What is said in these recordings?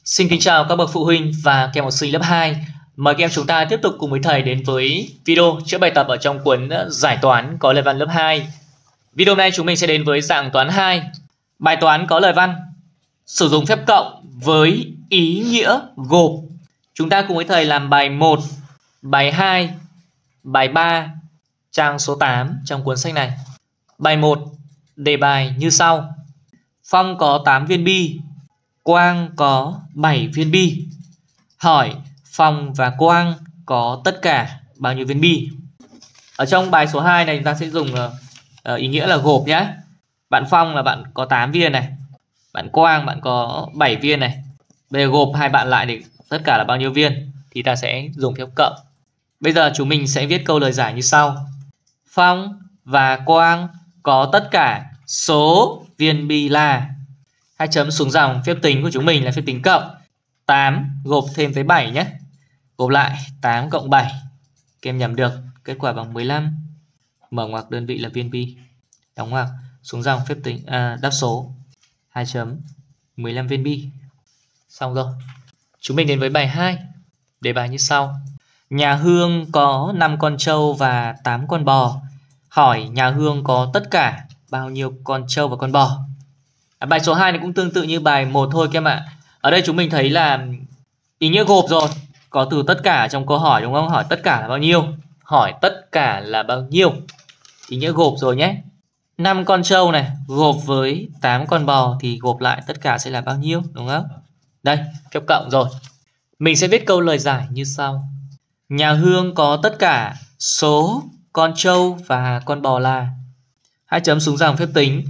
Xin kính chào các bậc phụ huynh và các em học sinh lớp 2. Mời các em chúng ta tiếp tục cùng với thầy đến với video chữa bài tập ở trong cuốn giải toán có lời văn lớp 2. Video này chúng mình sẽ đến với dạng toán 2. Bài toán có lời văn sử dụng phép cộng với ý nghĩa gộp. Chúng ta cùng với thầy làm bài 1, bài 2, bài 3, trang số 8 trong cuốn sách này. Bài 1, đề bài như sau. Phong có 8 viên bi, Quang có 7 viên bi. Hỏi Phong và Quang có tất cả bao nhiêu viên bi? Ở trong bài số 2 này chúng ta sẽ dùng ý nghĩa là gộp nhé. Bạn Phong là bạn có 8 viên này, bạn Quang bạn có 7 viên này. Bây giờ gộp hai bạn lại thì tất cả là bao nhiêu viên? Thì ta sẽ dùng phép cộng. Bây giờ chúng mình sẽ viết câu lời giải như sau. Phong và Quang có tất cả số viên bi là, hai chấm xuống dòng, phép tính của chúng mình là phép tính cộng. 8 gộp thêm với 7 nhé. Gộp lại 8 cộng 7. Các em nhầm được, kết quả bằng 15. Mở ngoặc, đơn vị là viên bi. Đóng ngoặc, xuống dòng, phép tính đáp số 2 chấm 15 viên bi. Xong rồi. Chúng mình đến với bài 2. Đề bài như sau. Nhà Hương có 5 con trâu và 8 con bò. Hỏi nhà Hương có tất cả bao nhiêu con trâu và con bò? Bài số 2 này cũng tương tự như bài 1 thôi các em ạ. Ở đây chúng mình thấy là ý nghĩa gộp rồi. Có từ tất cả trong câu hỏi đúng không? Hỏi tất cả là bao nhiêu? Hỏi tất cả là bao nhiêu? Ý nghĩa gộp rồi nhé. 5 con trâu này gộp với 8 con bò thì gộp lại tất cả sẽ là bao nhiêu? Đúng không? Đây, phép cộng rồi. Mình sẽ viết câu lời giải như sau. Nhà Hương có tất cả số con trâu và con bò là, hai chấm xuống dòng, phép tính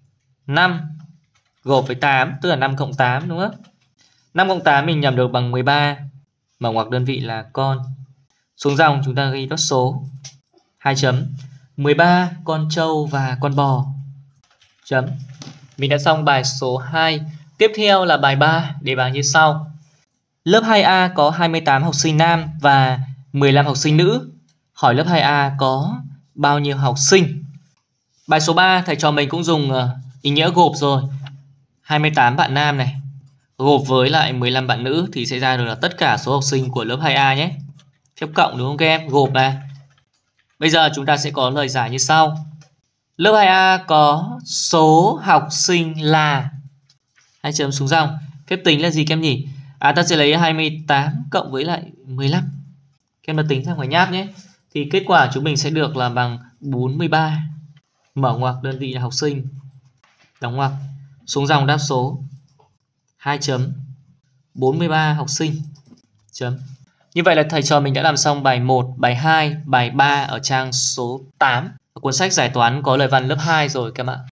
5 gộp với 8, tức là 5 cộng 8 đúng không? 5 cộng 8 mình nhầm được bằng 13. Mở ngoặc, đơn vị là con. Xuống dòng chúng ta ghi đốt số 2 chấm 13 con trâu và con bò. Chấm. Mình đã xong bài số 2. Tiếp theo là bài 3, đề bài như sau. Lớp 2A có 28 học sinh nam và 15 học sinh nữ. Hỏi lớp 2A có bao nhiêu học sinh? Bài số 3 thầy trò mình cũng dùng ý nghĩa gộp rồi. 28 bạn nam này gộp với lại 15 bạn nữ thì sẽ ra được là tất cả số học sinh của lớp 2A nhé. Phép cộng đúng không các em? Gộp này. Bây giờ chúng ta sẽ có lời giải như sau. Lớp 2A có số học sinh là, hai chấm xuống dòng. Phép tính là gì các em nhỉ? Ta sẽ lấy 28 cộng với lại 15. Các em tính ra ngoài nháp nhé. Thì kết quả chúng mình sẽ được là bằng 43. Mở ngoặc, đơn vị là học sinh. Đóng ngoặc, xuống dòng đáp số 2 chấm 43 học sinh. Chấm. Như vậy là thầy trò mình đã làm xong bài 1, bài 2, bài 3 ở trang số 8 ở cuốn sách giải toán có lời văn lớp 2 rồi các bạn.